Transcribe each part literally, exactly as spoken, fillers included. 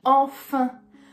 enfin,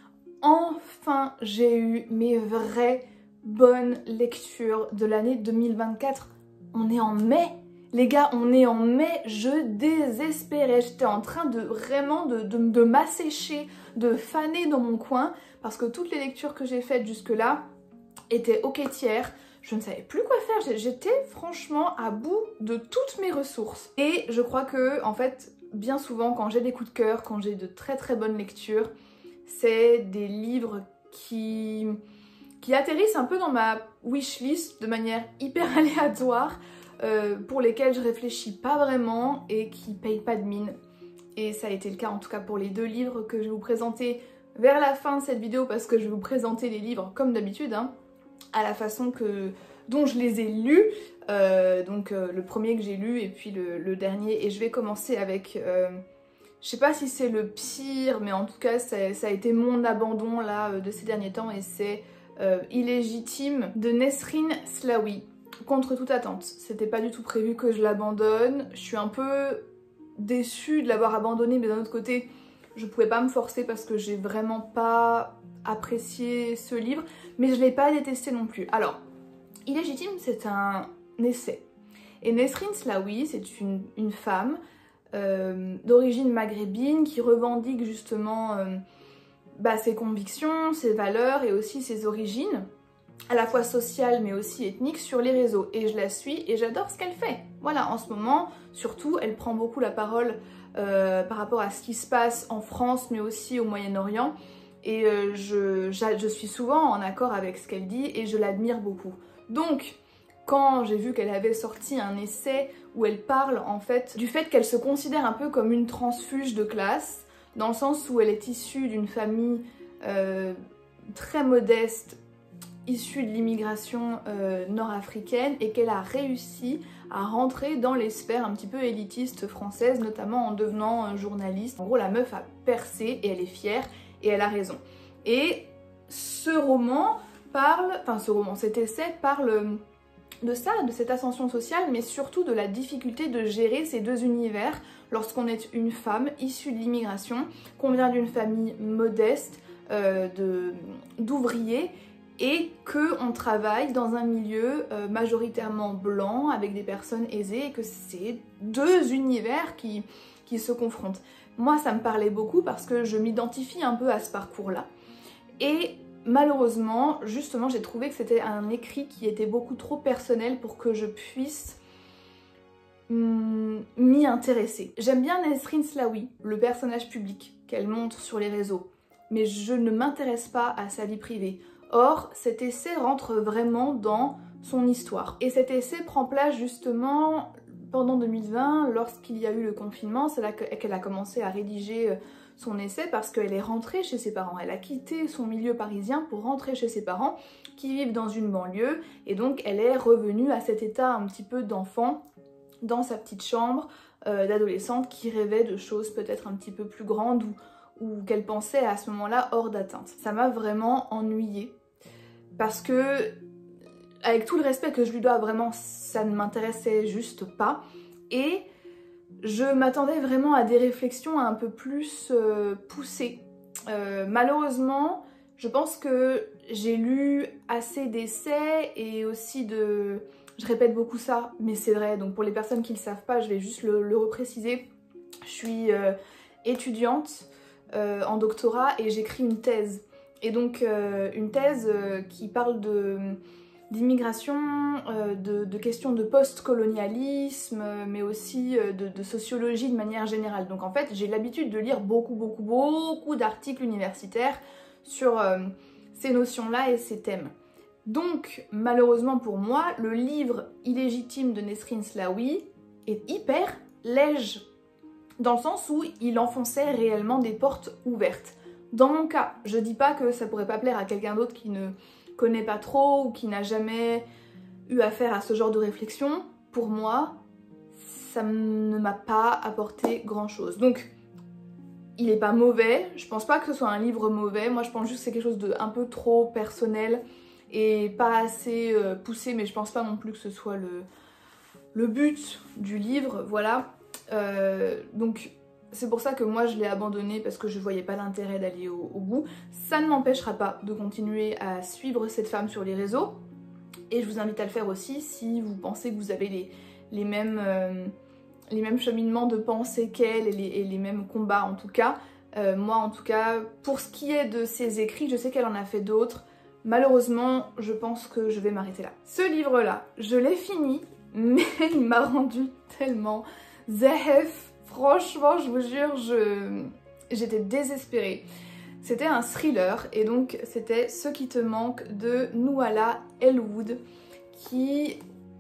enfin j'ai eu mes vraies bonnes lectures de l'année deux mille vingt-quatre. On est en mai, les gars, on est en mai, je désespérais, j'étais en train de vraiment de, de, de m'assécher, de faner dans mon coin, parce que toutes les lectures que j'ai faites jusque-là étaient au quêtière, je ne savais plus quoi faire, j'étais franchement à bout de toutes mes ressources. Et je crois que, en fait, bien souvent, quand j'ai des coups de cœur, quand j'ai de très très bonnes lectures, c'est des livres qui, qui atterrissent un peu dans ma wishlist de manière hyper aléatoire, euh, pour lesquels je réfléchis pas vraiment et qui payent pas de mine. Et ça a été le cas en tout cas pour les deux livres que je vais vous présenter vers la fin de cette vidéo, parce que je vais vous présenter les livres comme d'habitude, hein, à la façon que, dont je les ai lus. Euh, donc euh, le premier que j'ai lu et puis le, le dernier. Et je vais commencer avec... Euh, je sais pas si c'est le pire, mais en tout cas ça, ça a été mon abandon là de ces derniers temps, et c'est euh, Illégitime de Nesrine Slaoui. Contre toute attente, c'était pas du tout prévu que je l'abandonne. Je suis un peu déçue de l'avoir abandonné, mais d'un autre côté, je pouvais pas me forcer parce que j'ai vraiment pas apprécié ce livre, mais je l'ai pas détesté non plus. Alors, Illégitime, c'est un essai. Et Nesrine Slaoui, c'est une, une femme euh, d'origine maghrébine qui revendique justement euh, bah, ses convictions, ses valeurs et aussi ses origines, à la fois sociales mais aussi ethniques, sur les réseaux. Et je la suis et j'adore ce qu'elle fait. Voilà, en ce moment, surtout, elle prend beaucoup la parole euh, par rapport à ce qui se passe en France mais aussi au Moyen-Orient. Et euh, je, je suis souvent en accord avec ce qu'elle dit et je l'admire beaucoup. Donc, quand j'ai vu qu'elle avait sorti un essai où elle parle en fait du fait qu'elle se considère un peu comme une transfuge de classe, dans le sens où elle est issue d'une famille euh, très modeste, issue de l'immigration euh, nord-africaine, et qu'elle a réussi à rentrer dans les sphères un petit peu élitistes françaises, notamment en devenant euh, journaliste. En gros, la meuf a percé et elle est fière et elle a raison. Et ce roman parle, enfin ce roman, cet essai parle de ça, de cette ascension sociale, mais surtout de la difficulté de gérer ces deux univers lorsqu'on est une femme issue de l'immigration, qu'on vient d'une famille modeste, euh, de, d'ouvriers, et qu'on travaille dans un milieu euh, majoritairement blanc, avec des personnes aisées, et que c'est deux univers qui, qui se confrontent. Moi, ça me parlait beaucoup parce que je m'identifie un peu à ce parcours-là. Et malheureusement, justement, j'ai trouvé que c'était un écrit qui était beaucoup trop personnel pour que je puisse m'y intéresser. J'aime bien Nesrine Slaoui, le personnage public qu'elle montre sur les réseaux, mais je ne m'intéresse pas à sa vie privée. Or, cet essai rentre vraiment dans son histoire. Et cet essai prend place justement pendant deux mille vingt, lorsqu'il y a eu le confinement. C'est là qu'elle a commencé à rédiger son essai, parce qu'elle est rentrée chez ses parents. Elle a quitté son milieu parisien pour rentrer chez ses parents qui vivent dans une banlieue, et donc elle est revenue à cet état un petit peu d'enfant dans sa petite chambre euh, d'adolescente qui rêvait de choses peut-être un petit peu plus grandes ou ou qu'elle pensait à ce moment-là hors d'atteinte. Ça m'a vraiment ennuyée, parce que, avec tout le respect que je lui dois, vraiment, ça ne m'intéressait juste pas, et je m'attendais vraiment à des réflexions un peu plus euh, poussées. Euh, malheureusement, je pense que j'ai lu assez d'essais et aussi de... Je répète beaucoup ça, mais c'est vrai, donc pour les personnes qui ne le savent pas, je vais juste le, le repréciser. Je suis euh, étudiante Euh, en doctorat et j'écris une thèse. Et donc euh, une thèse euh, qui parle de d'immigration, euh, de, de questions de post-colonialisme, euh, mais aussi euh, de, de sociologie de manière générale. Donc en fait j'ai l'habitude de lire beaucoup beaucoup beaucoup d'articles universitaires sur euh, ces notions-là et ces thèmes. Donc malheureusement pour moi, le livre Illégitime de Nesrine Slaoui est hyper léger, dans le sens où il enfonçait réellement des portes ouvertes. Dans mon cas, je dis pas que ça pourrait pas plaire à quelqu'un d'autre qui ne connaît pas trop ou qui n'a jamais eu affaire à ce genre de réflexion. Pour moi, ça ne m'a pas apporté grand chose. Donc, il est pas mauvais, je pense pas que ce soit un livre mauvais, moi je pense juste que c'est quelque chose de un peu trop personnel et pas assez euh, poussé, mais je pense pas non plus que ce soit le, le but du livre, voilà. Euh, donc c'est pour ça que moi je l'ai abandonné parce que je voyais pas l'intérêt d'aller au, au bout. Ça ne m'empêchera pas de continuer à suivre cette femme sur les réseaux. Et je vous invite à le faire aussi si vous pensez que vous avez les, les, mêmes, euh, les mêmes cheminements de pensée qu'elle et les, et les mêmes combats en tout cas. Euh, moi en tout cas, pour ce qui est de ses écrits, je sais qu'elle en a fait d'autres. Malheureusement, je pense que je vais m'arrêter là. Ce livre-là, je l'ai fini, mais il m'a rendu tellement zef. Franchement, je vous jure, je... j'étais désespérée. C'était un thriller et donc c'était Ce qui te manque de Nouala Elwood qui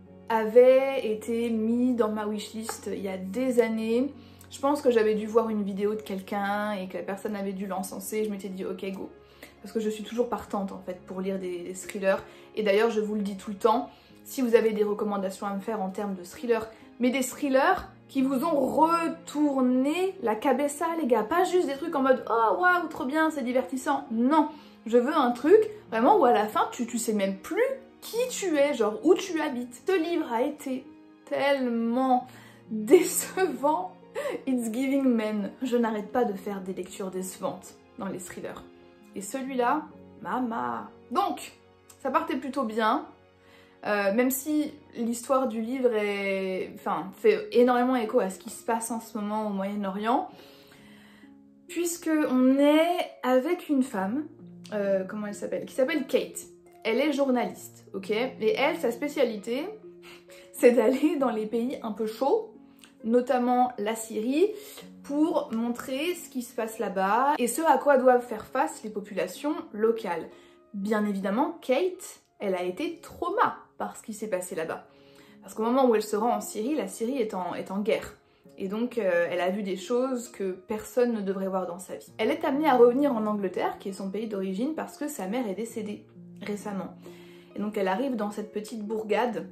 avait été mis dans ma wishlist il y a des années. Je pense que j'avais dû voir une vidéo de quelqu'un et que la personne avait dû l'encenser. Je m'étais dit ok go. Parce que je suis toujours partante en fait pour lire des, des thrillers. Et d'ailleurs je vous le dis tout le temps, si vous avez des recommandations à me faire en termes de thrillers, mais des thrillers qui vous ont retourné la cabessa les gars, pas juste des trucs en mode oh waouh trop bien c'est divertissant, non, je veux un truc vraiment où à la fin tu, tu sais même plus qui tu es, genre où tu habites. Ce livre a été tellement décevant, it's giving men. Je n'arrête pas de faire des lectures décevantes dans les thrillers. Et celui-là, mama. Donc, ça partait plutôt bien. Euh, même si l'histoire du livre est, enfin, fait énormément écho à ce qui se passe en ce moment au Moyen-Orient, puisque on est avec une femme, euh, comment elle s'appelle, qui s'appelle Kate. Elle est journaliste, ok? Et elle, sa spécialité, c'est d'aller dans les pays un peu chauds, notamment la Syrie, pour montrer ce qui se passe là-bas et ce à quoi doivent faire face les populations locales. Bien évidemment, Kate, elle a été trauma par ce qui s'est passé là-bas. Parce qu'au moment où elle se rend en Syrie, la Syrie est en, est en guerre. Et donc euh, elle a vu des choses que personne ne devrait voir dans sa vie. Elle est amenée à revenir en Angleterre, qui est son pays d'origine, parce que sa mère est décédée récemment. Et donc elle arrive dans cette petite bourgade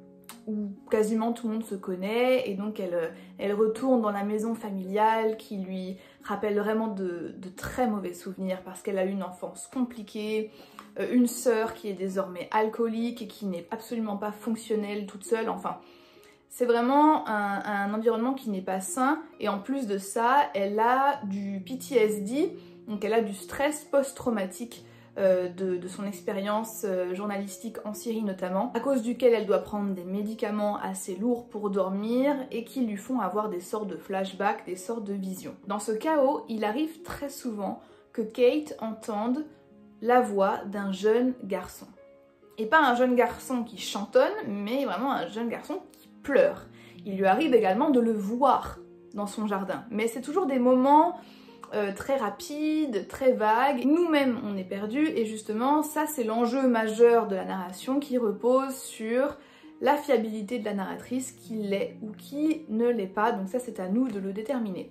où quasiment tout le monde se connaît, et donc elle, elle retourne dans la maison familiale qui lui rappelle vraiment de, de très mauvais souvenirs parce qu'elle a eu une enfance compliquée, une sœur qui est désormais alcoolique et qui n'est absolument pas fonctionnelle toute seule, enfin c'est vraiment un, un environnement qui n'est pas sain, et en plus de ça elle a du P T S D, donc elle a du stress post-traumatique euh, de, de son expérience euh, journalistique en Syrie notamment, à cause duquel elle doit prendre des médicaments assez lourds pour dormir et qui lui font avoir des sortes de flashbacks, des sortes de visions. Dans ce chaos, il arrive très souvent que Kate entende la voix d'un jeune garçon. Et pas un jeune garçon qui chantonne, mais vraiment un jeune garçon qui pleure. Il lui arrive également de le voir dans son jardin. Mais c'est toujours des moments euh, très rapides, très vagues. Nous-mêmes, on est perdus, et justement, ça c'est l'enjeu majeur de la narration qui repose sur la fiabilité de la narratrice, qui l'est ou qui ne l'est pas. Donc ça, c'est à nous de le déterminer.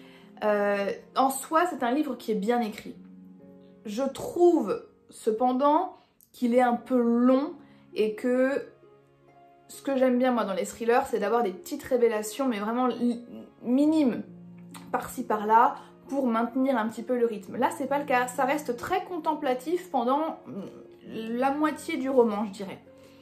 Euh, en soi, c'est un livre qui est bien écrit. Je trouve cependant qu'il est un peu long et que ce que j'aime bien moi dans les thrillers, c'est d'avoir des petites révélations mais vraiment minimes par-ci par-là pour maintenir un petit peu le rythme. Là c'est pas le cas, ça reste très contemplatif pendant la moitié du roman je dirais.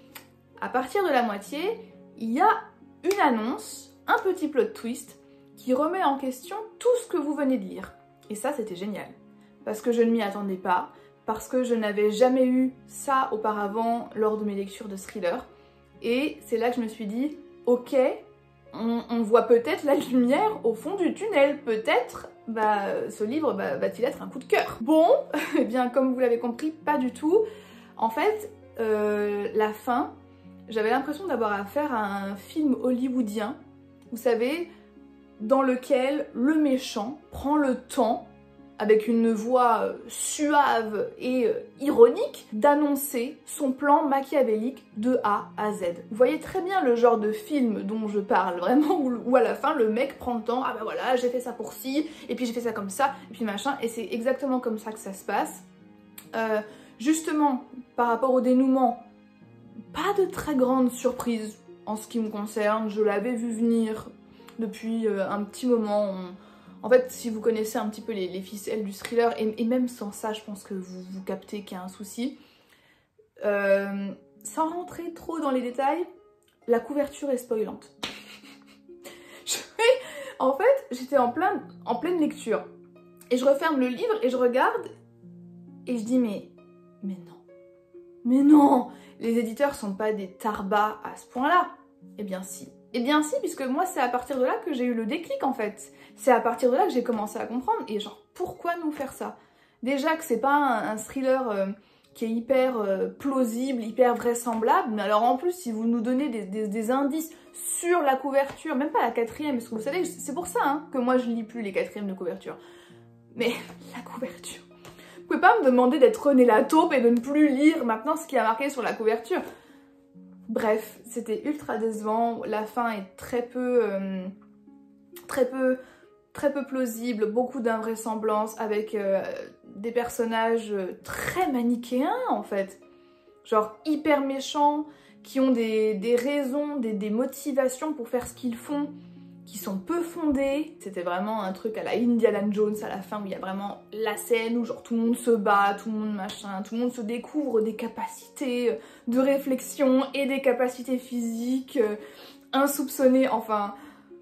À partir de la moitié, il y a une annonce, un petit plot twist qui remet en question tout ce que vous venez de lire. Et ça c'était génial. Parce que je ne m'y attendais pas, parce que je n'avais jamais eu ça auparavant lors de mes lectures de thriller. Et c'est là que je me suis dit, ok, on, on voit peut-être la lumière au fond du tunnel, peut-être bah, ce livre bah, va-t-il être un coup de cœur. Bon, eh bien comme vous l'avez compris, pas du tout. En fait, euh, la fin, j'avais l'impression d'avoir affaire à un film hollywoodien, vous savez, dans lequel le méchant prend le temps, avec une voix suave et ironique, d'annoncer son plan machiavélique de A à Z. Vous voyez très bien le genre de film dont je parle, vraiment, où, où à la fin le mec prend le temps, ah bah voilà, j'ai fait ça pour ci, et puis j'ai fait ça comme ça, et puis machin, et c'est exactement comme ça que ça se passe. Euh, justement, par rapport au dénouement, pas de très grande surprise en ce qui me concerne, je l'avais vu venir depuis euh, un petit moment. On... En fait, si vous connaissez un petit peu les, les ficelles du thriller, et, et même sans ça, je pense que vous, vous captez qu'il y a un souci. Euh, sans rentrer trop dans les détails, la couverture est spoilante. je vais... En fait, j'étais en, plein, en pleine lecture. Et je referme le livre et je regarde et je dis mais, mais non, mais non, les éditeurs sont pas des tarbas à ce point-là. Eh bien si. Eh bien si, puisque moi c'est à partir de là que j'ai eu le déclic en fait. C'est à partir de là que j'ai commencé à comprendre. Et genre, pourquoi nous faire ça? Déjà que c'est pas un, un thriller euh, qui est hyper euh, plausible, hyper vraisemblable, mais alors en plus si vous nous donnez des, des, des indices sur la couverture, même pas la quatrième, parce que vous savez, c'est pour ça hein, que moi je lis plus les quatrièmes de couverture. Mais la couverture. Vous pouvez pas me demander d'être René la taupe et de ne plus lire maintenant ce qui a marqué sur la couverture. Bref, c'était ultra décevant, la fin est très peu, euh, très peu, très peu plausible, beaucoup d'invraisemblances avec euh, des personnages très manichéens en fait, genre hyper méchants, qui ont des, des raisons, des, des motivations pour faire ce qu'ils font, qui sont peu fondées. C'était vraiment un truc à la Indiana Jones à la fin où il y a vraiment la scène où genre tout le monde se bat, tout le monde machin, tout le monde se découvre des capacités de réflexion et des capacités physiques euh, insoupçonnées, enfin...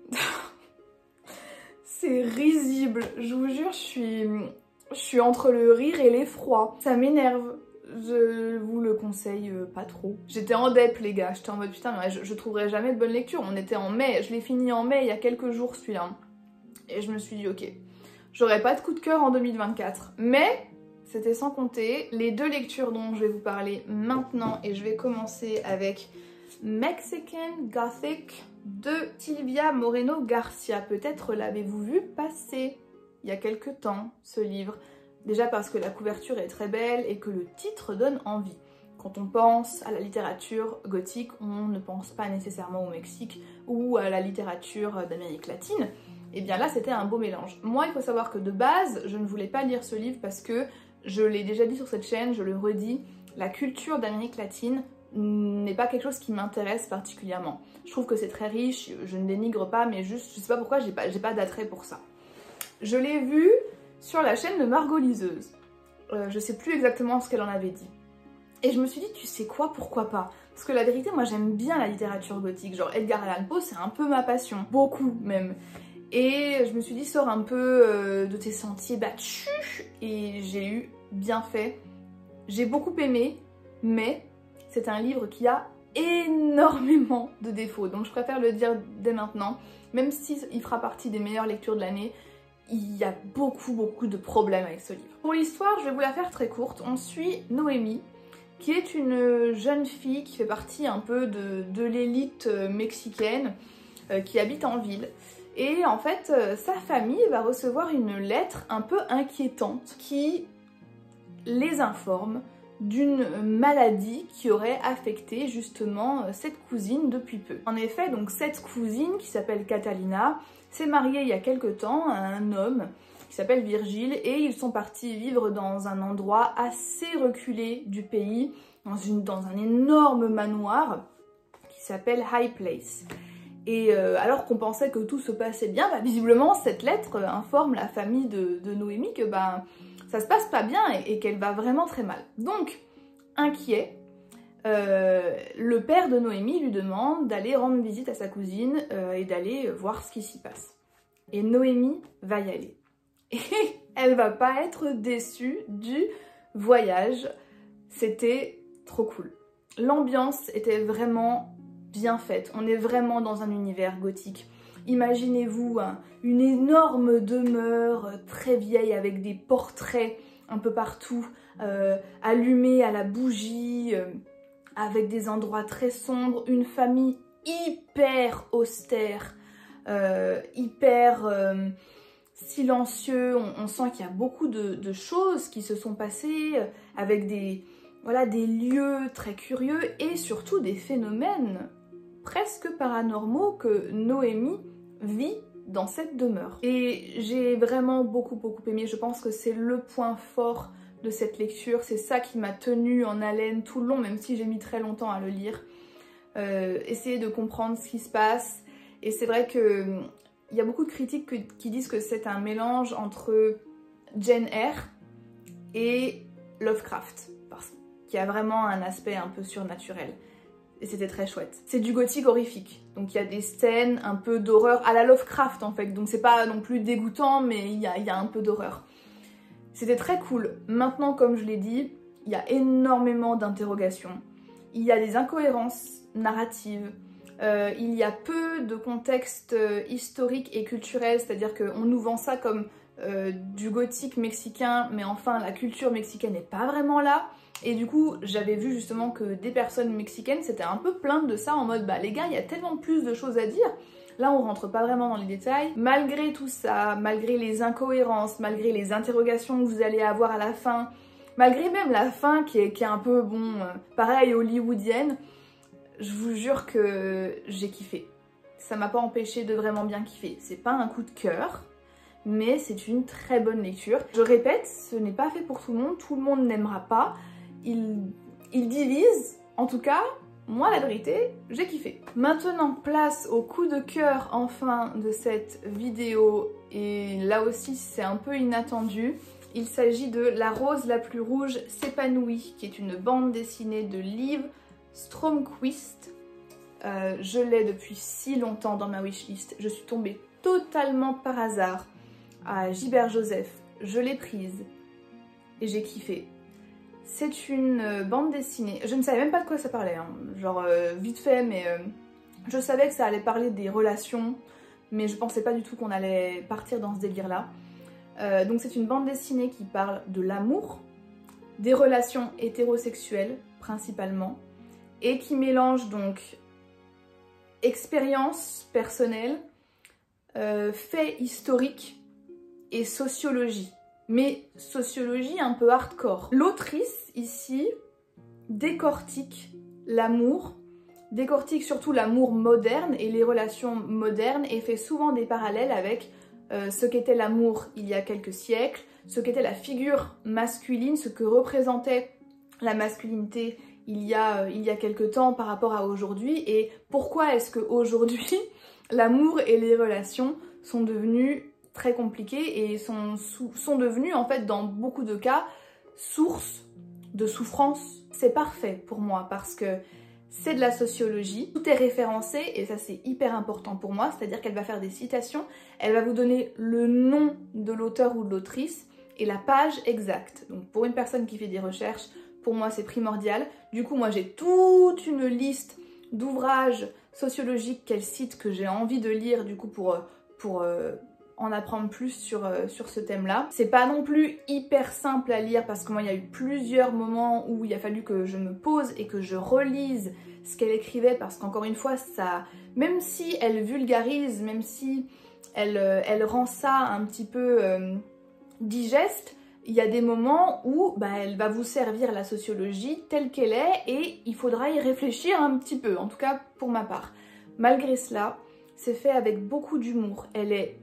c'est risible, je vous jure, je suis... je suis entre le rire et l'effroi. Ça m'énerve. Je vous le conseille euh, pas trop. J'étais en dep les gars, j'étais en mode putain mais je, je trouverai jamais de bonne lecture. On était en mai, je l'ai fini en mai il y a quelques jours celui-là. Et je me suis dit ok, j'aurai pas de coup de cœur en deux mille vingt-quatre. Mais c'était sans compter les deux lectures dont je vais vous parler maintenant. Et je vais commencer avec Mexican Gothic de Silvia Moreno Garcia. Peut-être l'avez-vous vu passer il y a quelques temps ce livre. Déjà parce que la couverture est très belle et que le titre donne envie. Quand on pense à la littérature gothique, on ne pense pas nécessairement au Mexique ou à la littérature d'Amérique latine. Et bien là, c'était un beau mélange. Moi, il faut savoir que de base, je ne voulais pas lire ce livre parce que, je l'ai déjà dit sur cette chaîne, je le redis, la culture d'Amérique latine n'est pas quelque chose qui m'intéresse particulièrement. Je trouve que c'est très riche, je ne dénigre pas, mais juste, je sais pas pourquoi, j'ai pas, j'ai pas d'attrait pour ça. Je l'ai vu sur la chaîne de Margot Liseuse. Euh, je sais plus exactement ce qu'elle en avait dit. Et je me suis dit, tu sais quoi, pourquoi pas? Parce que la vérité, moi j'aime bien la littérature gothique. Genre Edgar Allan Poe, c'est un peu ma passion. Beaucoup même. Et je me suis dit, sors un peu euh, de tes sentiers battus. Et j'ai eu bien fait. J'ai beaucoup aimé, mais c'est un livre qui a énormément de défauts. Donc je préfère le dire dès maintenant. Même s'il fera partie des meilleures lectures de l'année, il y a beaucoup beaucoup de problèmes avec ce livre. Pour l'histoire, je vais vous la faire très courte. On suit Noémie, qui est une jeune fille qui fait partie un peu de, de l'élite mexicaine, euh, qui habite en ville. Et en fait, euh, sa famille va recevoir une lettre un peu inquiétante qui les informe d'une maladie qui aurait affecté justement cette cousine depuis peu. En effet, donc cette cousine qui s'appelle Catalina s'est mariée il y a quelque temps à un homme qui s'appelle Virgile et ils sont partis vivre dans un endroit assez reculé du pays, dans, une, dans un énorme manoir qui s'appelle High Place. Et euh, alors qu'on pensait que tout se passait bien, bah, visiblement cette lettre informe la famille de, de Noémie que bah, ça se passe pas bien et, et qu'elle va vraiment très mal. Donc, inquiet, euh, le père de Noémie lui demande d'aller rendre visite à sa cousine euh, et d'aller voir ce qui s'y passe. Et Noémie va y aller. Et elle va pas être déçue du voyage. C'était trop cool. L'ambiance était vraiment bien faite. On est vraiment dans un univers gothique. Imaginez-vous hein, une énorme demeure très vieille avec des portraits un peu partout, euh, allumés à la bougie, euh, avec des endroits très sombres, une famille hyper austère, euh, hyper euh, silencieux. On, on sent qu'il y a beaucoup de, de choses qui se sont passées, euh, avec des, voilà, des lieux très curieux et surtout des phénomènes presque paranormaux que Noémie vit dans cette demeure. Et j'ai vraiment beaucoup beaucoup aimé, je pense que c'est le point fort de cette lecture, c'est ça qui m'a tenue en haleine tout le long, même si j'ai mis très longtemps à le lire. Euh, essayer de comprendre ce qui se passe, et c'est vrai que il y a beaucoup de critiques que, qui disent que c'est un mélange entre Jane Eyre et Lovecraft, parce qu'il y a vraiment un aspect un peu surnaturel. et c'était très chouette. C'est du gothique horrifique, donc il y a des scènes un peu d'horreur à la Lovecraft en fait, donc c'est pas non plus dégoûtant, mais il y a, il y a un peu d'horreur. C'était très cool. Maintenant, comme je l'ai dit, il y a énormément d'interrogations, il y a des incohérences narratives, euh, il y a peu de contexte euh, historique et culturel, c'est-à-dire qu'on nous vend ça comme euh, du gothique mexicain, mais enfin la culture mexicaine n'est pas vraiment là. Et du coup, j'avais vu justement que des personnes mexicaines s'étaient un peu plaintes de ça en mode bah les gars, il y a tellement plus de choses à dire. Là, on rentre pas vraiment dans les détails. Malgré tout ça, malgré les incohérences, malgré les interrogations que vous allez avoir à la fin, malgré même la fin qui est, qui est un peu, bon, euh, pareil, hollywoodienne, je vous jure que j'ai kiffé. Ça m'a pas empêché de vraiment bien kiffer. C'est pas un coup de cœur, mais c'est une très bonne lecture. Je répète, ce n'est pas fait pour tout le monde, tout le monde n'aimera pas. Il, il divise, en tout cas, moi la vérité, j'ai kiffé. Maintenant, place au coup de cœur enfin de cette vidéo, et là aussi c'est un peu inattendu. Il s'agit de La rose la plus rouge s'épanouit, qui est une bande dessinée de Liv Stromquist. Euh, je l'ai depuis si longtemps dans ma wishlist, je suis tombée totalement par hasard à Gilbert Joseph, je l'ai prise et j'ai kiffé. C'est une bande dessinée, je ne savais même pas de quoi ça parlait, hein. Genre euh, vite fait, mais euh, je savais que ça allait parler des relations, mais je pensais pas du tout qu'on allait partir dans ce délire là. Euh, donc c'est une bande dessinée qui parle de l'amour, des relations hétérosexuelles principalement, et qui mélange donc expérience personnelle, euh, faits historiques et sociologie. Mais sociologie un peu hardcore. L'autrice, ici, décortique l'amour, décortique surtout l'amour moderne et les relations modernes et fait souvent des parallèles avec euh, ce qu'était l'amour il y a quelques siècles, ce qu'était la figure masculine, ce que représentait la masculinité il y a, euh, il y a quelques temps par rapport à aujourd'hui et pourquoi est-ce qu'aujourd'hui l'amour et les relations sont devenus très compliqués et sont, sont devenus en fait dans beaucoup de cas source de souffrance. C'est parfait pour moi parce que c'est de la sociologie, tout est référencé et ça c'est hyper important pour moi, c'est-à-dire qu'elle va faire des citations, elle va vous donner le nom de l'auteur ou de l'autrice et la page exacte. Donc pour une personne qui fait des recherches, pour moi c'est primordial. Du coup moi j'ai toute une liste d'ouvrages sociologiques qu'elle cite que j'ai envie de lire du coup pour... pour euh, en apprendre plus sur, euh, sur ce thème-là. C'est pas non plus hyper simple à lire parce que moi il y a eu plusieurs moments où il a fallu que je me pose et que je relise ce qu'elle écrivait parce qu'encore une fois ça, même si elle vulgarise, même si elle, euh, elle rend ça un petit peu euh, digeste, il y a des moments où bah, elle va vous servir la sociologie telle qu'elle est et il faudra y réfléchir un petit peu, en tout cas pour ma part. Malgré cela, c'est fait avec beaucoup d'humour. Elle est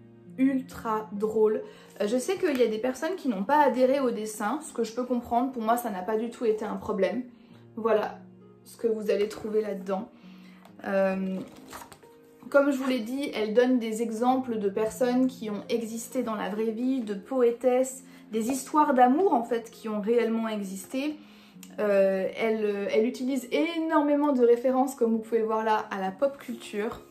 ultra drôle. Euh, je sais qu'il y a des personnes qui n'ont pas adhéré au dessin, ce que je peux comprendre, pour moi ça n'a pas du tout été un problème. Voilà ce que vous allez trouver là-dedans. Euh, comme je vous l'ai dit, elle donne des exemples de personnes qui ont existé dans la vraie vie, de poétesses, des histoires d'amour en fait qui ont réellement existé. Euh, elle, elle utilise énormément de références, comme vous pouvez le voir là, à la pop culture.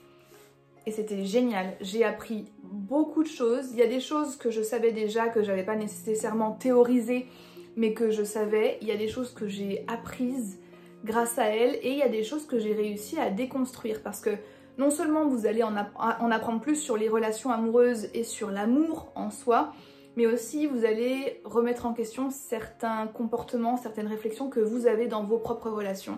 Et c'était génial, j'ai appris beaucoup de choses. Il y a des choses que je savais déjà, que j'avais pas nécessairement théorisées, mais que je savais. Il y a des choses que j'ai apprises grâce à elle, et il y a des choses que j'ai réussi à déconstruire, parce que non seulement vous allez en, app en apprendre plus sur les relations amoureuses et sur l'amour en soi, mais aussi vous allez remettre en question certains comportements, certaines réflexions que vous avez dans vos propres relations.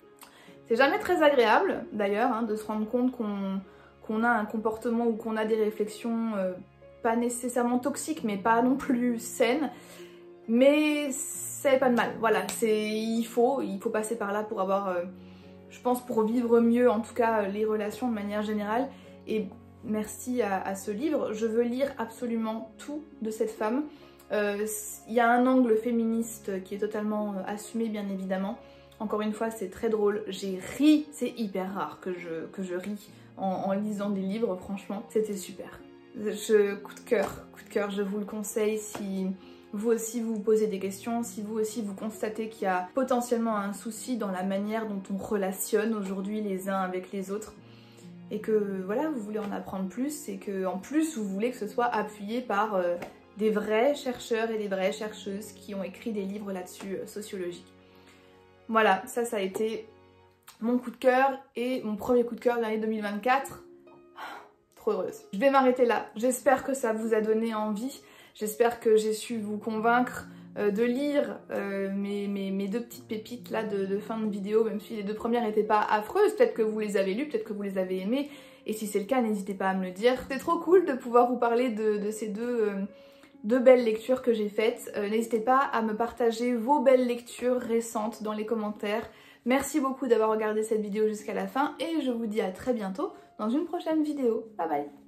C'est jamais très agréable, d'ailleurs, hein, de se rendre compte qu'on... qu'on a un comportement ou qu'on a des réflexions euh, pas nécessairement toxiques mais pas non plus saines, mais c'est pas de mal, voilà, c'est il faut, il faut passer par là pour avoir, euh, je pense pour vivre mieux en tout cas les relations de manière générale. Et merci à, à ce livre, je veux lire absolument tout de cette femme. Euh, il y a un angle féministe qui est totalement assumé bien évidemment. Encore une fois c'est très drôle, j'ai ri, c'est hyper rare que je, que je ris En, en lisant des livres, franchement, c'était super. Je, coup de cœur, coup de cœur, je vous le conseille si, vous aussi vous vous posez des questions, si vous aussi vous constatez qu'il y a potentiellement un souci dans la manière dont on relationne aujourd'hui les uns avec les autres, et que voilà, vous voulez en apprendre plus, et que en plus vous voulez que ce soit appuyé par euh, des vrais chercheurs et des vraies chercheuses qui ont écrit des livres là-dessus euh, sociologiques. Voilà, ça ça a été mon coup de cœur et mon premier coup de cœur de l'année deux mille vingt-quatre. Trop heureuse. Je vais m'arrêter là, j'espère que ça vous a donné envie. J'espère que j'ai su vous convaincre euh, de lire euh, mes, mes, mes deux petites pépites là de, de fin de vidéo, même si les deux premières n'étaient pas affreuses. Peut-être que vous les avez lues, peut-être que vous les avez aimées. Et si c'est le cas, n'hésitez pas à me le dire. C'est trop cool de pouvoir vous parler de, de ces deux, euh, deux belles lectures que j'ai faites. Euh, n'hésitez pas à me partager vos belles lectures récentes dans les commentaires. Merci beaucoup d'avoir regardé cette vidéo jusqu'à la fin et je vous dis à très bientôt dans une prochaine vidéo. Bye bye!